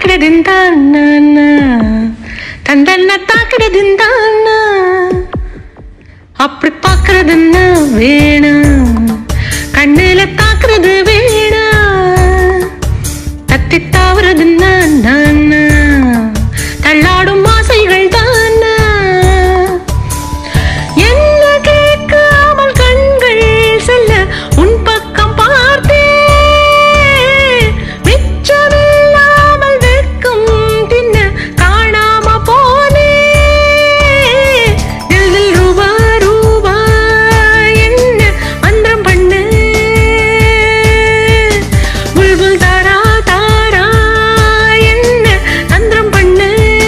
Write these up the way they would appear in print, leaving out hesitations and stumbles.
தாக்குறதுந்தானா தந்தன்ன தாக்குறதுந்தானா அப்படி பாக்குறதுன்னா வேணாம் கண்ணுல தாக்குறது வேணாம் தத்தி தாவுறதுன்னா நானா தள்ளாடும் ஆசைகள் தானா என்ன கேட்காமல் கண்கள் செல்ல உன் பக்கம் பார்த்தே மிச்சமில்லாமல் வெட்கம் தின்ன காணாம போனே தில் ரூபா ரூபா என்ன மந்திரம் பண்ண புல்புல் தாரா தாரா என்ன தந்திரம் பண்ண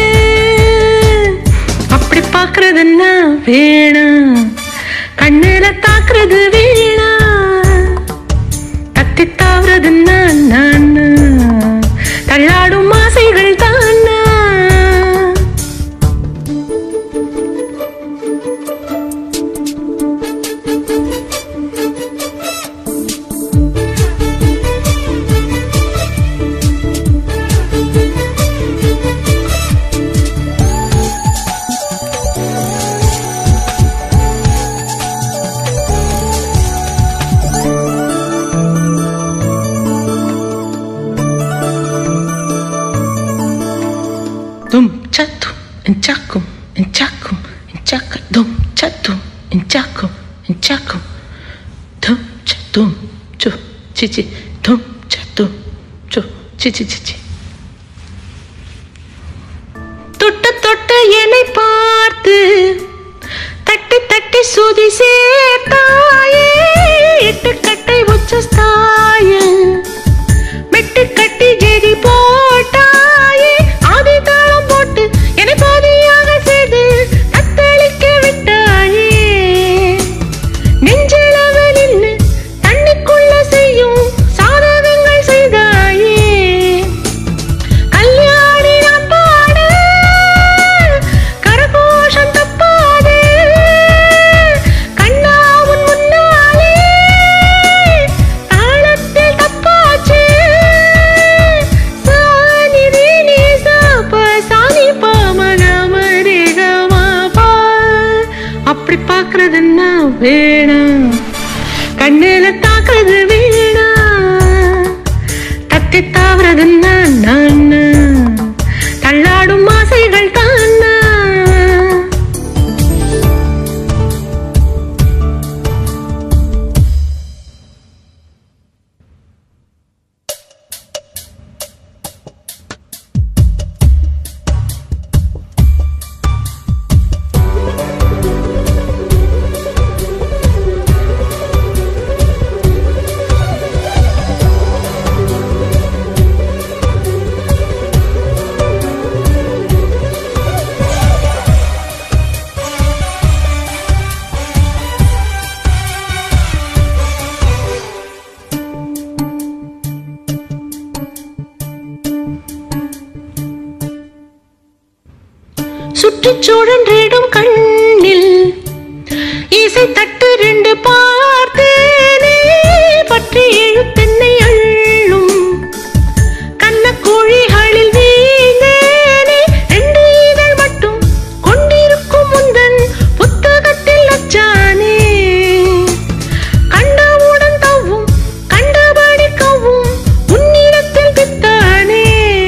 அப்படி பாக்குறதுன்னா வேணாம் கண்ணுல தாக்குறது வேணாம் தத்தி தாவுறதுன்னா நானா தள்ளாடும் ஆசைகள் தானா Dum chatum enchakum enchakum enchaka dum chatum enchakum enchakum dum chatum chu chi chi dum chatum chu chi chi chi chi தொட்ட தொட்ட என்னை பார்த்து தட்டி தட்டி சுதி சேர்த்தாயே எட்டு கட்டை உச்சஸ்தாய மெட்டு கட்டி ஜெரி போட்டாயே ஆதி தாளம் போட்டு என்னை பாதியாக செய்து தத்தளிக்க விட்டாயே நெஞ்சளவு நின்று தண்ணிக்குள்ள செய்யும் சாதகங்கள் செய்தாயே கல்யாணி நான் பாட கரகோஷம் தப்பாதே கண்ணா உன் முன்னாலே தாளத்தில் தப்பாச்சு சானி ரீனி சாப்ப சானி பாமகமரே கமாபா அப்படி பாக்குறதுன்னா வேணாம் கண்ணுல தாக்குறது வேணாம் தத்தி தாவுறதுன்னா நானா தள்ளாடும் ஆசைகள் தானா சுற்றுச்சூழன்றிடும் கண்ணில் இசை தட்டு ரெண்டு பார்த்தேனே பற்றி எழுத்தென்னை அள்ளும் கண்ணக்கோழிகளில் வீழ்ந்தேனே ரெண்டு இதழ் மட்டும் கொண்டிருக்கும் முந்தன் புத்தகத்தில் அச்சானே கண்டவுடன் தவ்வும் கண்டபடி கவும் உன்னிடத்தில் பித்தானே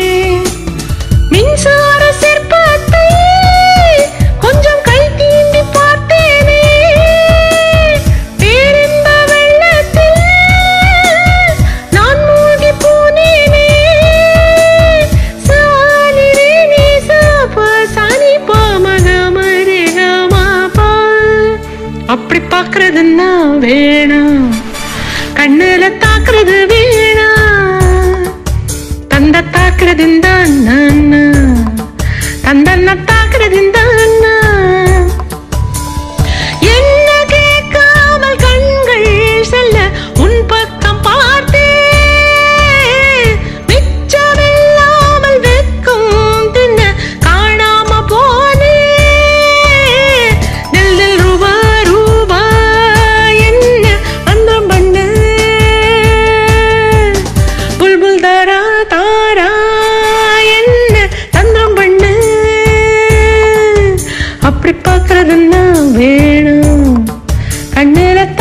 மின்சார சிற்பத்தை கொஞ்சம் கை தீண்டி பார்த்தேனே பேரின்ப வெள்ளத்தில் நான் மூழ்கி போனேனே சானி ரீனி சாப்ப சானி பாமகமரே கமாபா அப்படி பாக்குறதுன்னா வேணாம் கண்ணுல தாக்குறது வேணாம் தந்த தாக்குறதுந்தான் நானா தந்தன்ன தாக்குறதுந்தானா என்ன கேட்காமல் கண்கள் செல்ல உன் பக்கம் பார்த்தே மிச்சமில்லாமல் வெட்கம் தின்ன காணாம போனே தில் தில் ரூபா ரூபா என்ன மந்திரம் பண்ண புல்புல் தாரா தாரா என்ன அப்படி பார்க்கறது என்ன வேணும் கண்ணில